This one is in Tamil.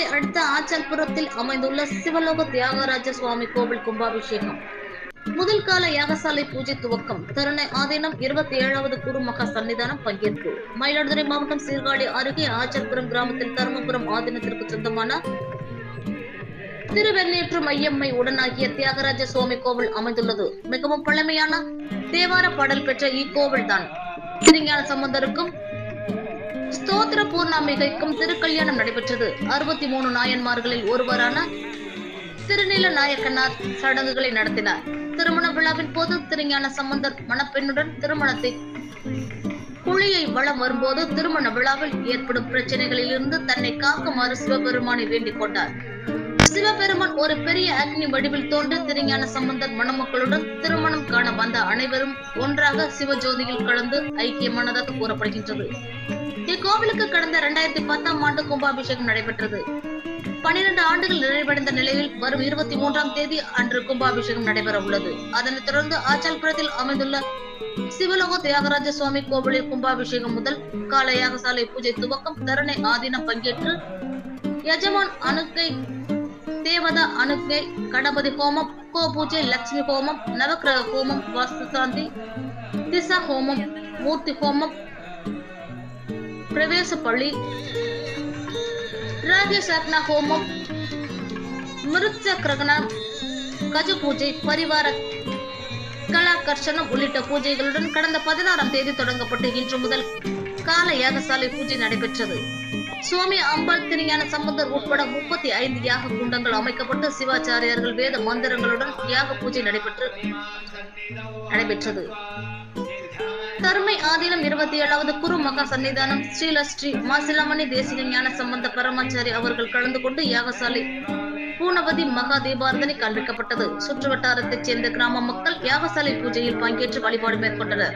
திருநெல்வேலி அடுத்த ஆச்சல்புரத்தில் அமைந்துள்ள சிவலோக தியாகராஜ சுவாமி கோவில் கும்பாபிஷேகம் முதல் கால யாகசாலை பூஜை துவக்கம். தருணை ஆதீனம் 27வது குருமகா சன்னிதானம் பங்கேற்பு. மயிலாடுதுறை மாவட்டம் சீர்காழி அருகே ஆச்சல்புரம் கிராமத்தில் தருமபுரம் ஆதீனத்திற்கு சொந்தமான திருவெண்ணேற்று மையம்மை உடனாகிய தியாகராஜ சுவாமி கோவில் அமைந்துள்ளது. மிகவும் பழமையான தேவார பாடல் பெற்ற இக்கோவில் தான் திருஞான சம்பந்தருக்கும் ஸ்தோத்திர பூர்ணாம்பிகைக்கும் திருக்கல்யாணம் நடைபெற்றது. 63 நாயன்மார்களில் ஒருவரான திருநீல நாயக்கனார் சடங்குகளை நடத்தினார். திருமண விழாவின் போது திருஞான சம்பந்தர் மணப்பெண்ணுடன் திருமணத்தை குழியை வளம் வரும்போது திருமண விழாவில் ஏற்படும் பிரச்சனைகளில் இருந்து தன்னை காக்குமாறு சிவபெருமானை வேண்டிக் கொண்டார். சிவபெருமான் ஒரு பெரிய அக்னி வடிவில் தோன்றி திருஞான சம்பந்தர் மணமக்களுடன் திருமணம் காண வந்த அனைவரும் ஒன்றாக சிவஜோதியில் கலந்து ஐக்கியமானதாக கூறப்படுகின்றது. இக்கோவிலுக்கு கடந்த 2010ஆம் ஆண்டு கும்பாபிஷேகம் நடைபெற்றது. 12 ஆண்டுகள் நிறைவடைந்த நிலையில் வரும் 23ஆம் தேதி அன்று கும்பாபிஷேகம் நடைபெற உள்ளது. அதனைத் தொடர்ந்து ஆச்சல்புரத்தில் அமைந்துள்ள சிவலோக தியாகராஜ சுவாமி கோவிலில் கும்பாபிஷேகம் முதல் கால யாகசாலை பூஜை துவக்கம். தருணை ஆதீனம் பங்கேற்று யஜமான் அனுக்கை, தேவதா அனுக்கை, கணபதி ஹோமம், கோ பூஜை, லட்சுமி ஹோமம், நவக்கிரக ஹோமம், வாஸ்து சாந்தி, திசா ஹோமம், மூர்த்தி ஹோமம், பிரவேச பள்ளி, ராஜசக்ன ஹோமம், மிருச்ச கிரகணம், கஜ பூஜை, பரிவார கலாகர்ஷனம் உள்ளிட்ட பூஜைகளுடன் கடந்த 16ஆம் தேதி தொடங்கப்பட்டு இன்று முதல் கால யாகசாலை பூஜை நடைபெற்றது. சுவாமி அம்பாள், திருஞான சம்பந்தர் உட்பட 35 யாக குண்டங்கள் அமைக்கப்பட்டு சிவாச்சாரியர்கள் வேத மந்திரங்களுடன் யாக பூஜை நடைபெற்றது. தருமை ஆதீனம் 27வது குரு மகா சன்னிதானம் ஸ்ரீ மாசிலாமணி தேசிக ஞான சம்பந்த பரமாச்சாரி அவர்கள் கலந்து கொண்டு யாகசாலை பூனவதி மகா தீபாரதனை காண்பிக்கப்பட்டது. சுற்று வட்டாரத்தைச் சேர்ந்த கிராம மக்கள் யாகசாலை பூஜையில் பங்கேற்று வழிபாடு மேற்கொண்டனர்.